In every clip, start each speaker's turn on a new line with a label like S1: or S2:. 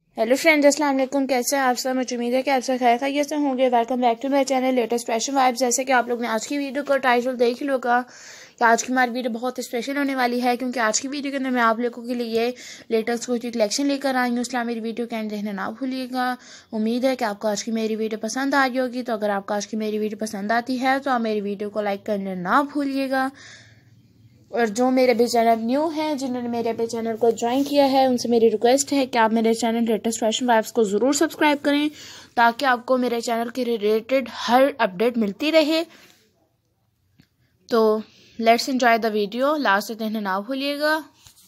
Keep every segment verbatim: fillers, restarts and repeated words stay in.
S1: Hello friends, अस्सलाम वालेकुम। कैसे हैं आप सब? मुझे उम्मीद है कि आप सब खैर खैरियत से होंगे। Welcome back to my channel latest fashion vibes. जैसे कि आप लोग ने आज की वीडियो का टाइटल देख लिया होगा कि आज की हमारी वीडियो बहुत स्पेशल होने वाली है, क्योंकि आज की वीडियो के अंदर मैं आप लोगों के लिए लेटेस्ट कुर्ती कलेक्शन लेकर आई हूँ। इसलिए मेरी वीडियो के एंड देखना ना भूलिएगा। उम्मीद है कि आपको आज की मेरी वीडियो पसंद आ रही होगी। तो अगर आपको आज की मेरी वीडियो पसंद आती है तो आप मेरी वीडियो को लाइक करना ना भूलिएगा। और जो मेरे भी चैनल न्यू हैं, जिन्होंने मेरे भी चैनल को ज्वाइन किया है, उनसे मेरी रिक्वेस्ट है कि आप मेरे चैनल लेटेस्ट फैशन वाइब्स को ज़रूर सब्सक्राइब करें, ताकि आपको मेरे चैनल के रिलेटेड हर अपडेट मिलती रहे। तो let's enjoy the video, last तक देखना ना भूलिएगा।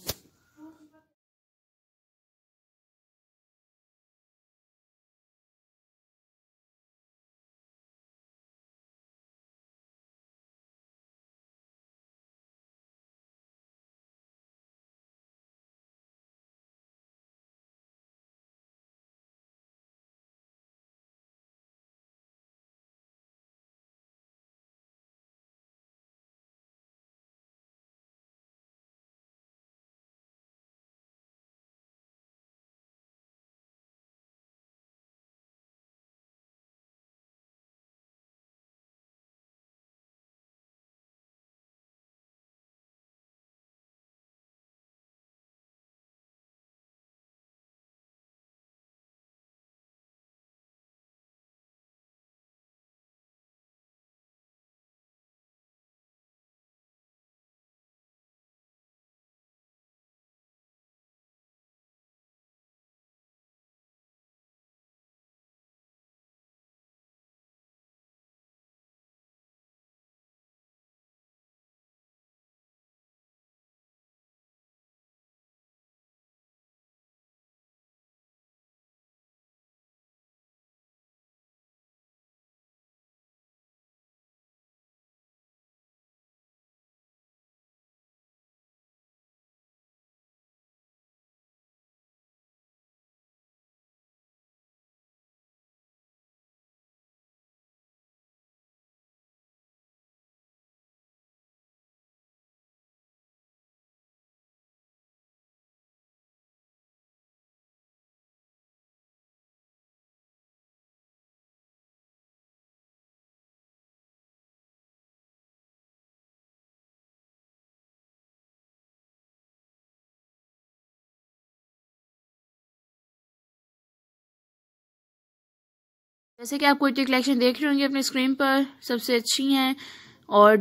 S1: जैसे कि आप कुर्ती कलेक्शन देख रहे होंगे अपने स्क्रीन पर, सबसे अच्छी हैं और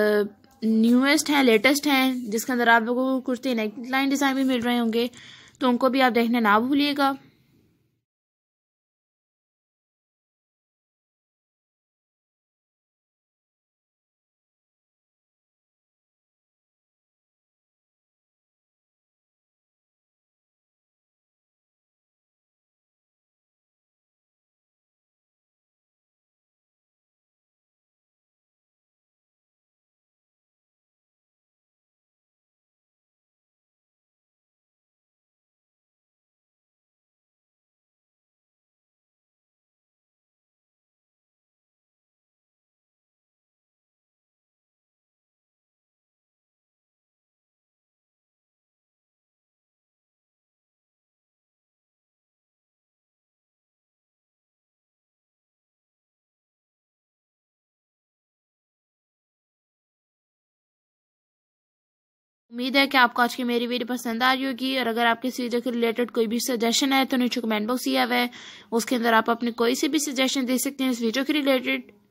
S1: न्यूएस्ट हैं, लेटेस्ट हैं, जिसके अंदर आप लोगों को कुर्ती नेक लाइन डिज़ाइन भी मिल रहे होंगे। तो उनको भी आप देखना ना भूलिएगा। उम्मीद है कि आपको आज की मेरी वीडियो पसंद आ रही होगी। और अगर आपके इस वीडियो के रिलेटेड कोई भी सजेशन है तो नीचे कमेंट बॉक्स दिया हुआ है, उसके अंदर आप अपने कोई से भी सजेशन दे सकते हैं इस वीडियो के रिलेटेड।